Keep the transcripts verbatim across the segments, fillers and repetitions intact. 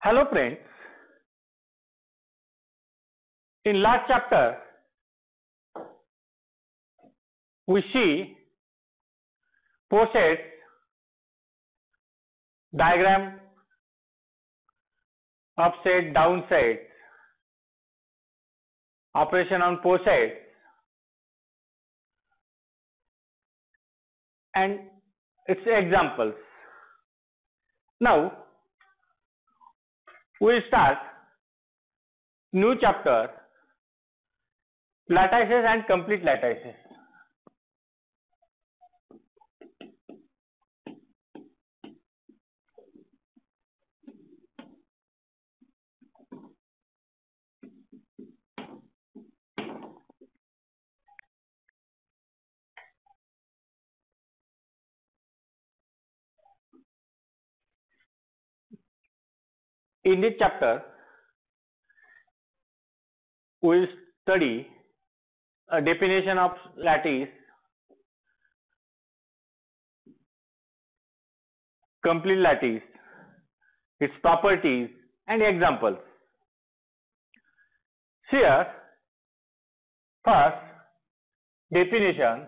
Hello friends, in last chapter we see posets, diagram, upset, downside, operation on posets and its examples. Now we will start new chapter, lattices and complete lattices. In this chapter we will study a definition of lattice, complete lattice, its properties and examples. Here first definition.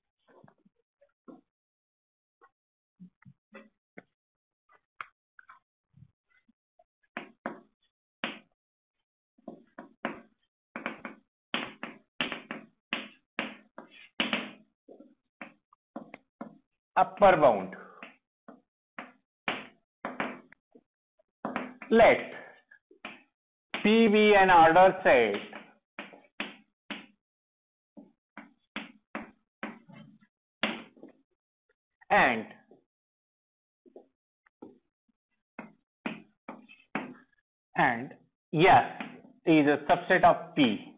Upper bound. Let P be an order set and and S is a subset of P.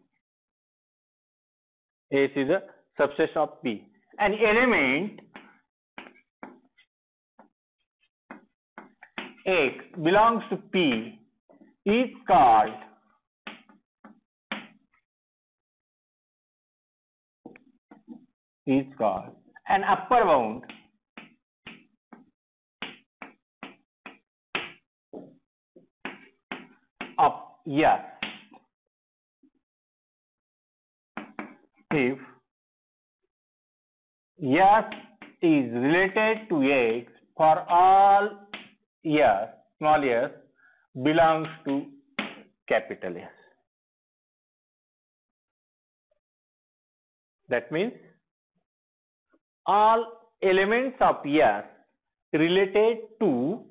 S is a subset of P. An element X belongs to P is called is called an upper bound of S if S is related to X for all S, small s, belongs to capital S. That means all elements of S related to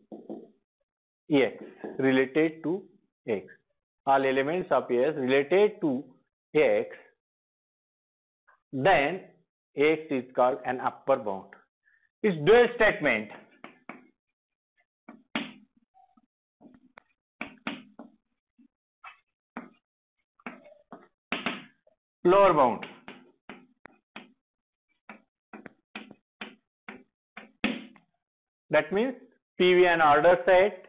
X, related to X. All elements of S related to X, then X is called an upper bound. It's dual statement. Lower bound. That means P be an order set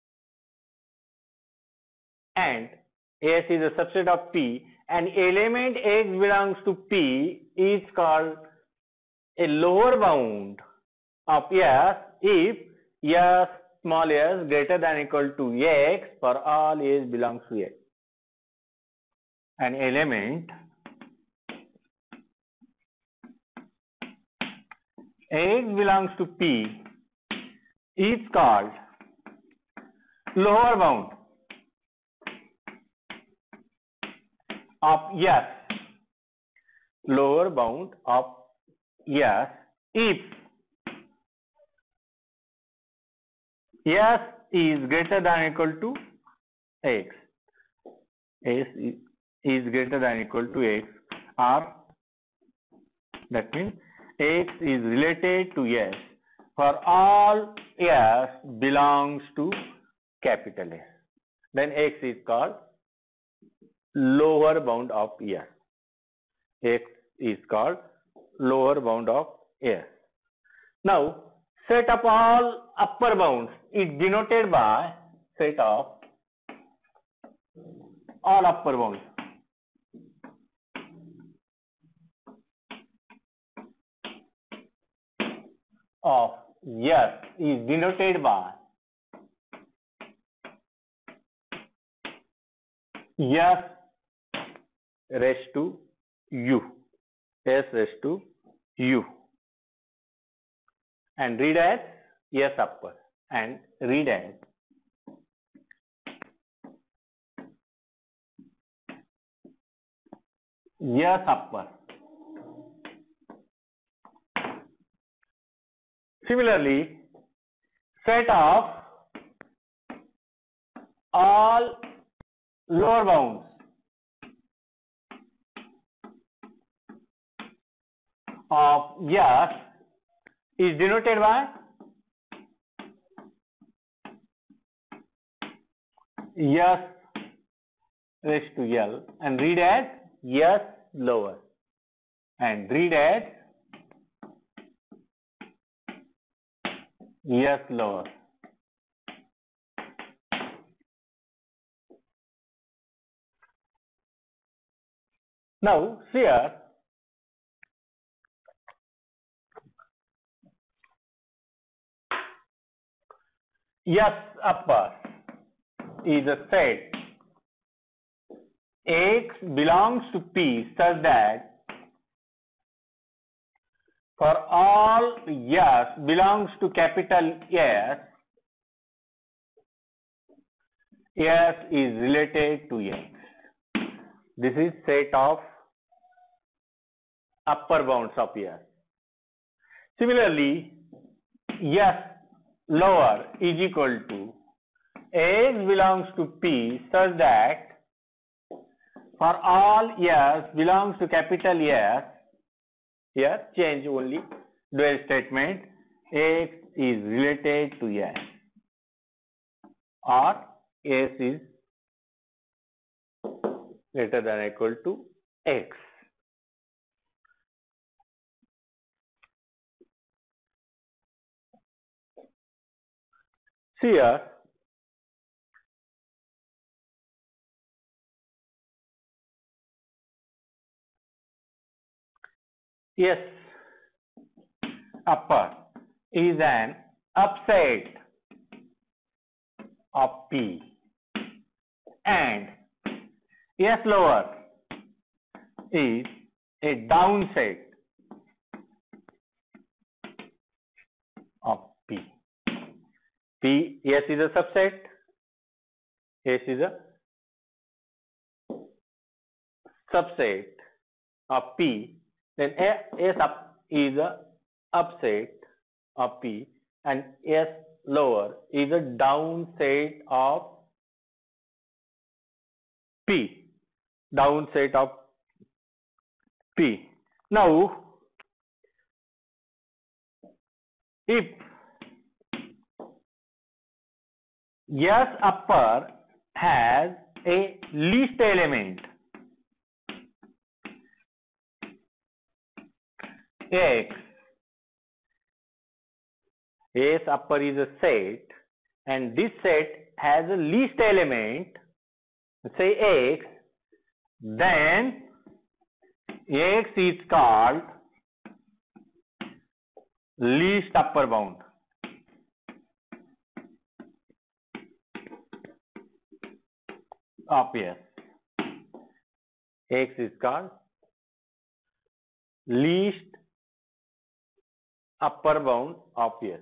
and S is a subset of P, and element X belongs to P is called a lower bound of S if S small s greater than or equal to X for all S belongs to X. An element X belongs to P is called lower bound of S, lower bound of S if S is greater than or equal to X, S is greater than or equal to X, or that means X is related to S for all S belongs to capital S. Then X is called lower bound of S. X is called lower bound of S. Now set of all upper bounds is denoted by set of all upper bounds. Of S is denoted by S raised to U, S raised to U, and read as S upper, and read as S upper. Similarly, set of all lower bounds of S is denoted by S raised to L, and read as S lower, and read as S lower. Now here S upper is a set X belongs to P such that for all S belongs to capital S, S is related to X. This is set of upper bounds of S. Similarly, S lower is equal to X belongs to P such that for all S belongs to capital S, here change only dual statement, X is related to S or S is greater than or equal to X. Here S upper is an upset of P and S lower is a downset of P. P, S is a subset, S is a subset of P, then S up is a upset of P and S lower is a downset of P, downset of P. Now, if S upper has a least element X, S upper is a set and this set has a least element, say X, then X is called least upper bound. Of S. X is called least upper bound of S.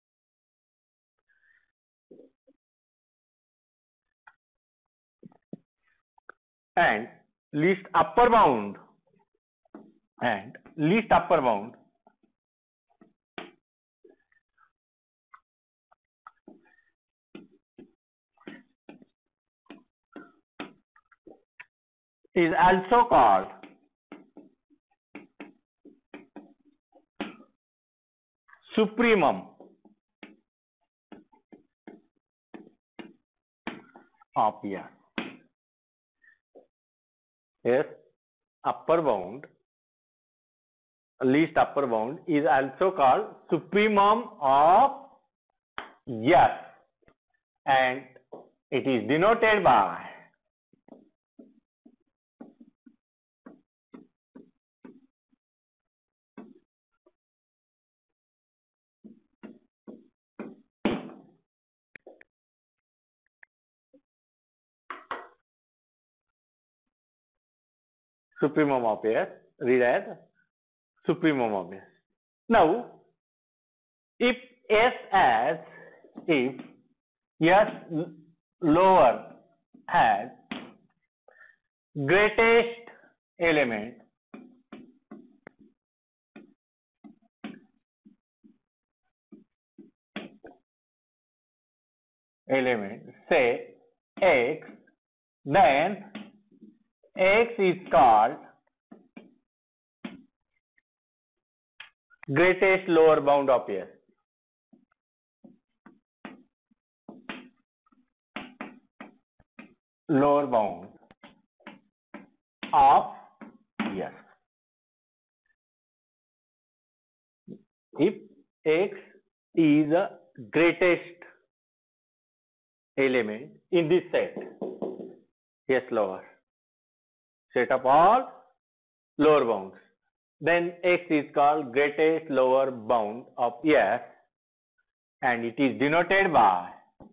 And least upper bound and least upper bound is also called supremum of S. Yes, upper bound, least upper bound is also called supremum of S and it is denoted by supremum of S, read as supremum of S. Now, if S as, if S lower has greatest element element say X, then X is called greatest lower bound of S. Lower bound of S. If X is the greatest element in this set, S lower, set of all lower bounds, then X is called greatest lower bound of S, and it is denoted by,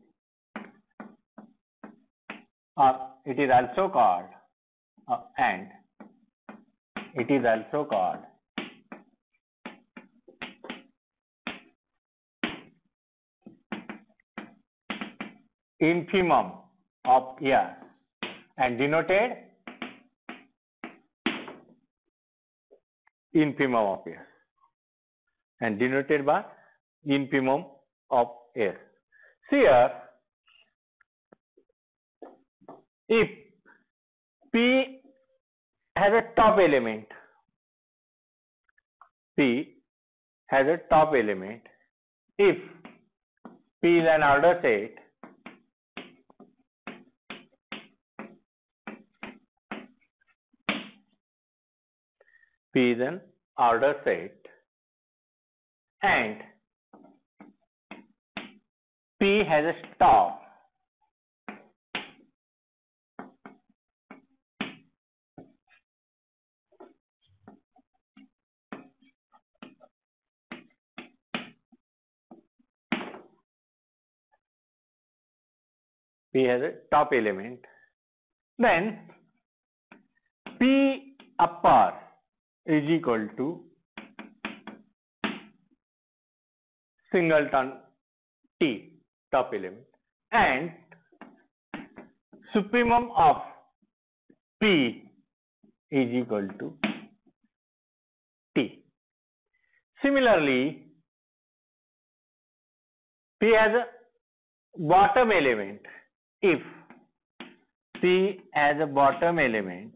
or it is also called, uh, and it is also called infimum of S, and denoted infimum of S, and denoted by infimum of S. Here, if P has a top element, P has a top element, if P is an order set, P is an order set, and P has a stop, P has a top element, then P upper is equal to singleton T, top element, and supremum of P is equal to T. Similarly, P has a bottom element. If P has a bottom element,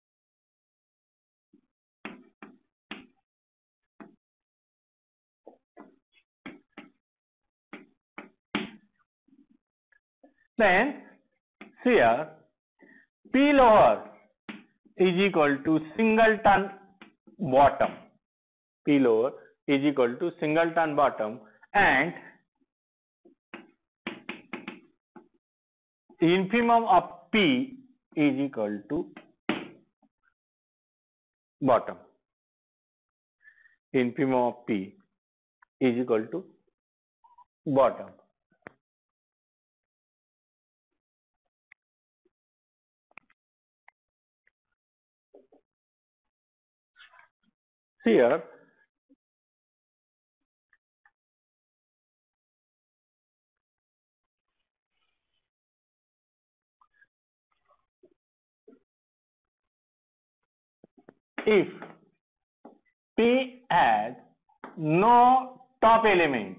then here P lower is equal to singleton bottom. P lower is equal to singleton bottom, and infimum of P is equal to bottom. Infimum of P is equal to bottom. Here if P has no top element,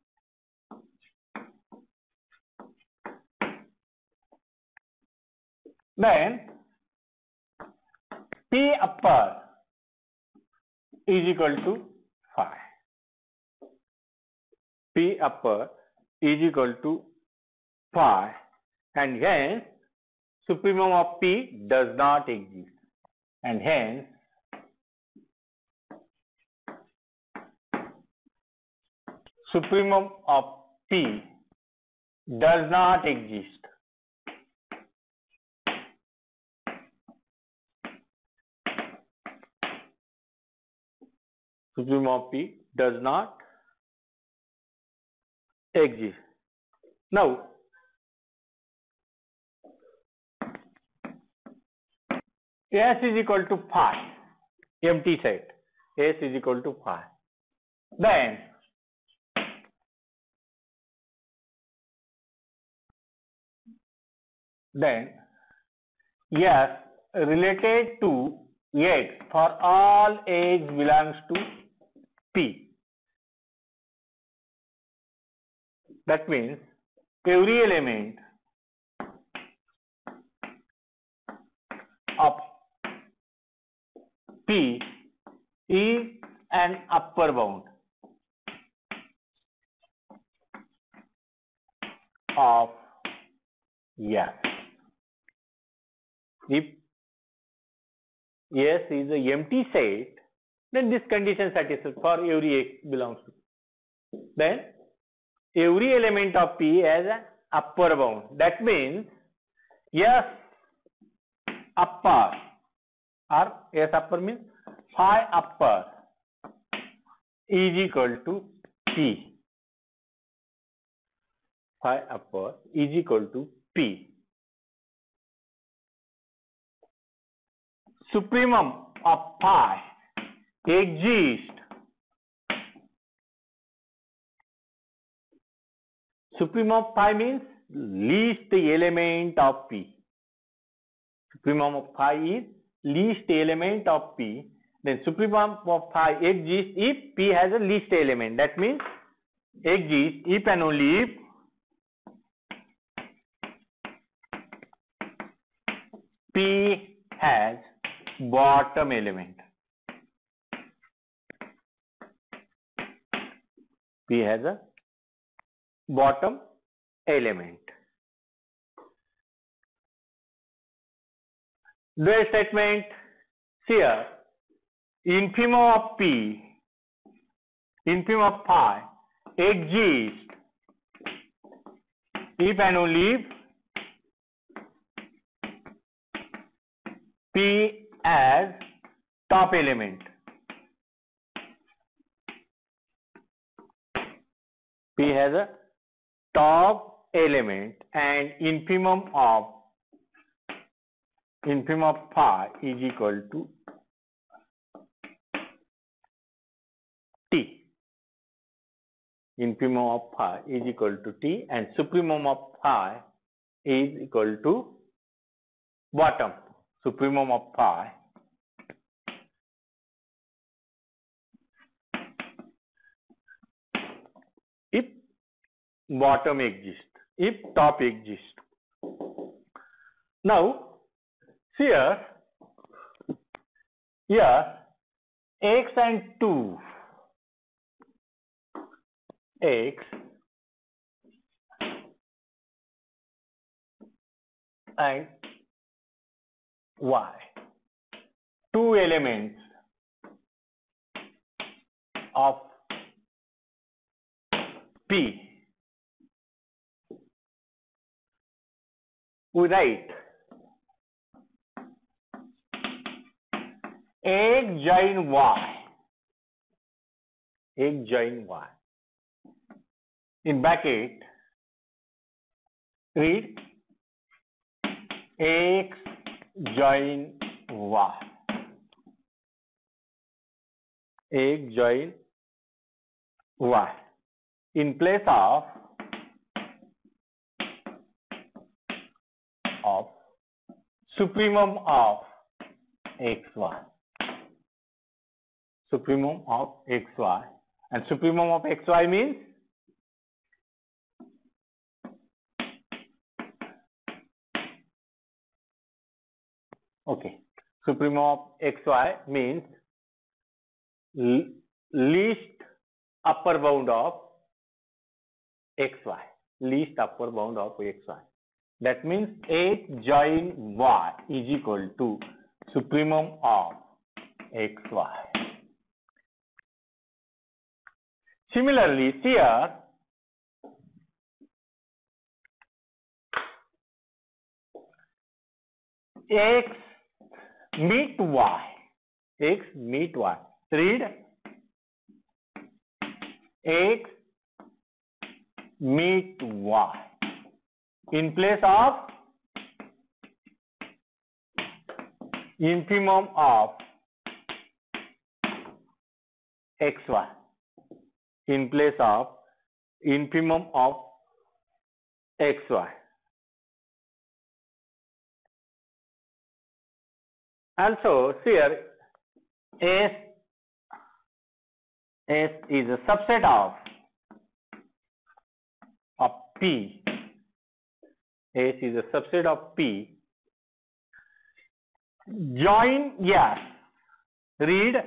then P upper is equal to phi. P upper is equal to phi, and hence supremum of P does not exist, and hence supremum of P does not exist. Supremum of P does not exist. Now, S is equal to phi, empty set. S is equal to phi. Then then yes related to X for all X belongs to P. That means every element of P is an upper bound of S. If S is a empty set, then this condition satisfies for every X belongs to. Then every element of P has an upper bound. That means S upper or S upper means phi upper is equal to P. Phi upper is equal to P. Supremum of phi exists. Supremum of phi means least element of P. Supremum of phi is least element of P. Then supremum of phi exists if P has a least element. That means exists if and only if P has bottom element. P has a bottom element. Dual statement here. Infimum of P, infimum of phi exists if and only if P as top element. P has a top element and infimum of infimum of phi is equal to T. Infimum of phi is equal to T and supremum of phi is equal to bottom. Supremum of phi if bottom exists, if top exists. Now here, here X and two, X and Y, two elements of P. We write X join Y, X join Y. In bracket, read X join Y. X join Y. In place of of supremum of xy. Supremum of xy. And supremum of xy means okay. Supremum of xy means least upper bound of xy. Least upper bound of xy. That means X join Y is equal to supremum of xy. Similarly, here X meet Y. X meet Y. Read X meet Y. In place of infimum of xy in place of infimum of xy. Also here S, S is a subset of, of P. S is a subset of P. Join, yes, read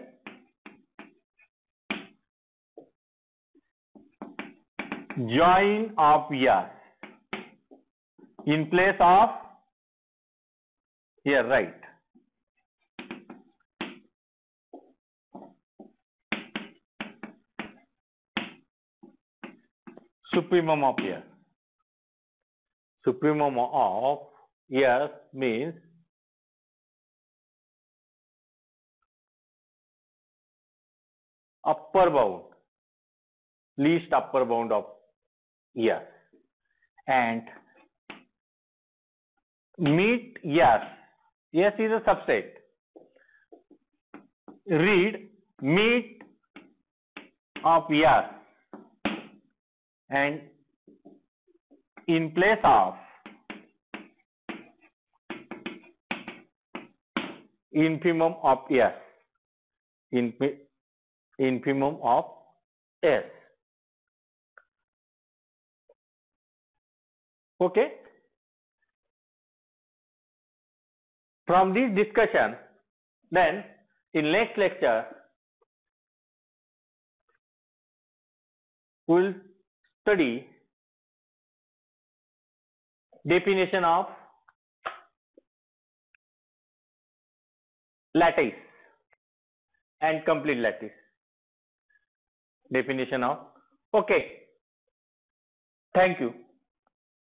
join of yes in place of, here right, supremum of yes. Supremum of yes means upper bound, least upper bound of yes, and meet yes. Yes is a subset. Read meet of yes and in place of infimum of yes, in infimum of S. Okay. From this discussion, then in next lecture we will study definition of lattice and complete lattice. Definition of, okay. Thank you.